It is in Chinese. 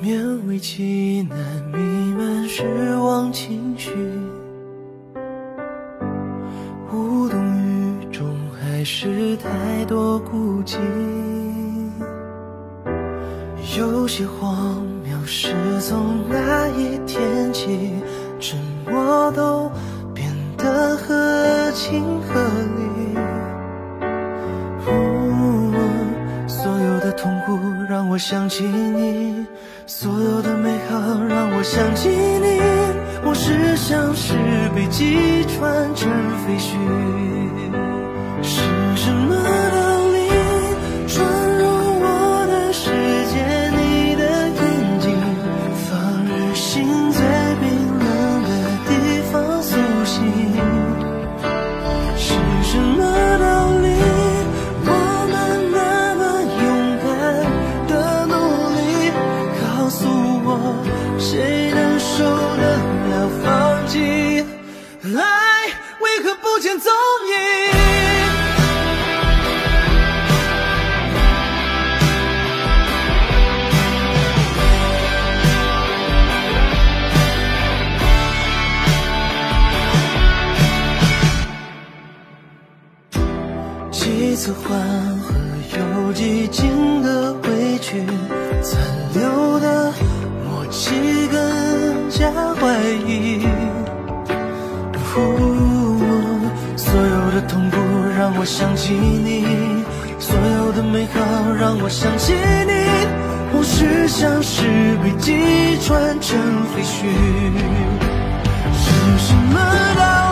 勉为其难弥漫失望情绪，无动于衷还是太多顾忌，有些荒谬是从那一天起，沉默都变得合情合理。所有的痛苦让我想起你，所有的美好让我想起你。往事像是被击穿成废墟，是什么道理闯入我的世界？你的眼睛放日心在冰冷的地方苏醒，是什么道理？我们那么勇敢的努力，告诉我谁能受得了放弃？爱为何不见踪影？几次缓和又几经的委屈，残留的默契更加怀疑。所有的痛苦让我想起你，所有的美好让我想起你。往事像是被击穿成废墟，是什么道理？